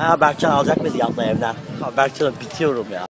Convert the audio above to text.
Ha, Berkcan alacak beni yanına evden. Ha, Berkcan'a bitiyorum ya.